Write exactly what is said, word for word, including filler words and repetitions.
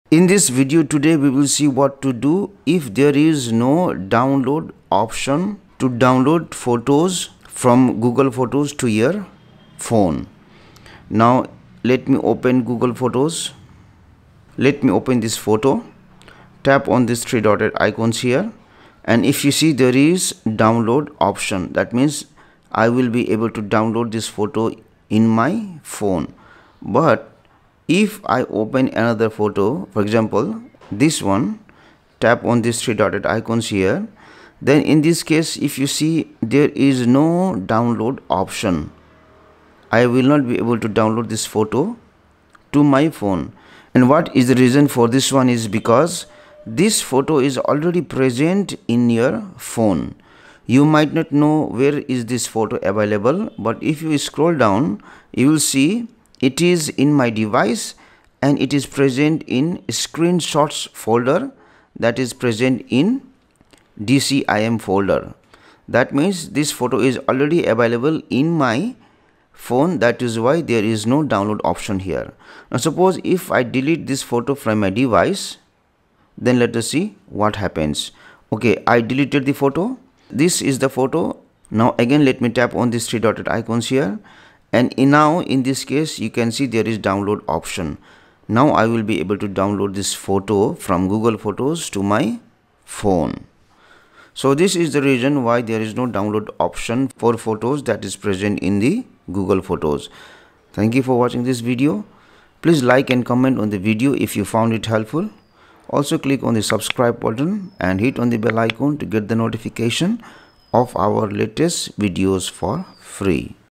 In this video today we will see what to do if there is no download option to download photos from Google Photos to your phone. Now let me open Google Photos. Let me open this photo. Tap on this three dotted icons here, and if you see there is download option, that means I will be able to download this photo in my phone. But if I open another photo, for example this one, tap on these three dotted icons here, then in this case if you see there is no download option, I will not be able to download this photo to my phone. And what is the reason for this one is because this photo is already present in your phone. You might not know where is this photo available, but if you scroll down you will see it is in my device and it is present in screenshots folder, that is present in D C I M folder. That means this photo is already available in my phone. That is why there is no download option here. Now suppose if I delete this photo from my device, then let us see what happens. Okay, I deleted the photo. This is the photo. Now again let me tap on these three dotted icons here, and in now in this case you can see there is download option. Now I will be able to download this photo from Google Photos to my phone. So this is the reason why there is no download option for photos that is present in the Google Photos. Thank you for watching this video. Please like and comment on the video if you found it helpful. Also click on the subscribe button and hit on the bell icon to get the notification of our latest videos for free.